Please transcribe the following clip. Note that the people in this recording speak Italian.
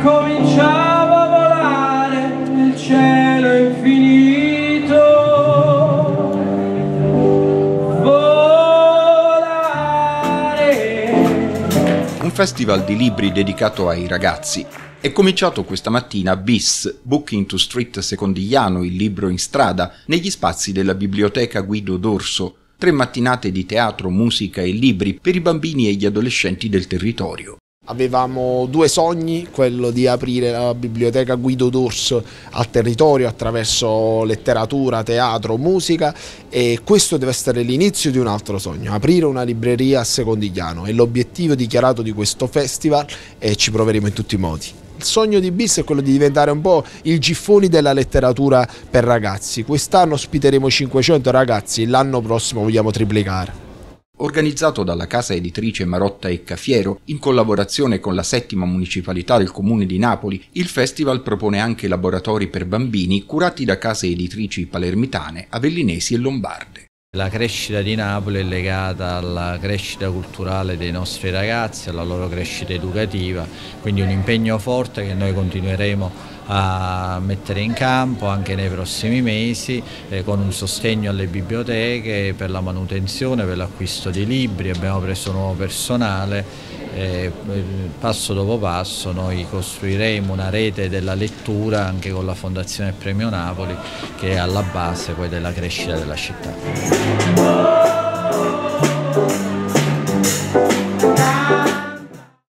cominciavo a volare nel cielo infinito, volare. Un festival di libri dedicato ai ragazzi. È cominciato questa mattina BIS, Book into Street Secondigliano, il libro in strada, negli spazi della biblioteca Guido Dorso. 3 mattinate di teatro, musica e libri per i bambini e gli adolescenti del territorio. Avevamo 2 sogni, quello di aprire la biblioteca Guido Dorso al territorio attraverso letteratura, teatro, musica, e questo deve essere l'inizio di un altro sogno, aprire una libreria a Secondigliano. È l'obiettivo dichiarato di questo festival e ci proveremo in tutti i modi. Il sogno di BIS è quello di diventare un po' il Giffoni della letteratura per ragazzi. Quest'anno ospiteremo 500 ragazzi, l'anno prossimo vogliamo triplicare. Organizzato dalla casa editrice Marotta e Cafiero, in collaborazione con la 7ª municipalità del comune di Napoli, il festival propone anche laboratori per bambini curati da case editrici palermitane, avellinesi e lombarde. La crescita di Napoli è legata alla crescita culturale dei nostri ragazzi, alla loro crescita educativa, quindi un impegno forte che noi continueremo a mettere in campo anche nei prossimi mesi, con un sostegno alle biblioteche per la manutenzione, per l'acquisto di libri. Abbiamo preso nuovo personale. Passo dopo passo noi costruiremo una rete della lettura anche con la Fondazione Premio Napoli, che è alla base poi della crescita della città.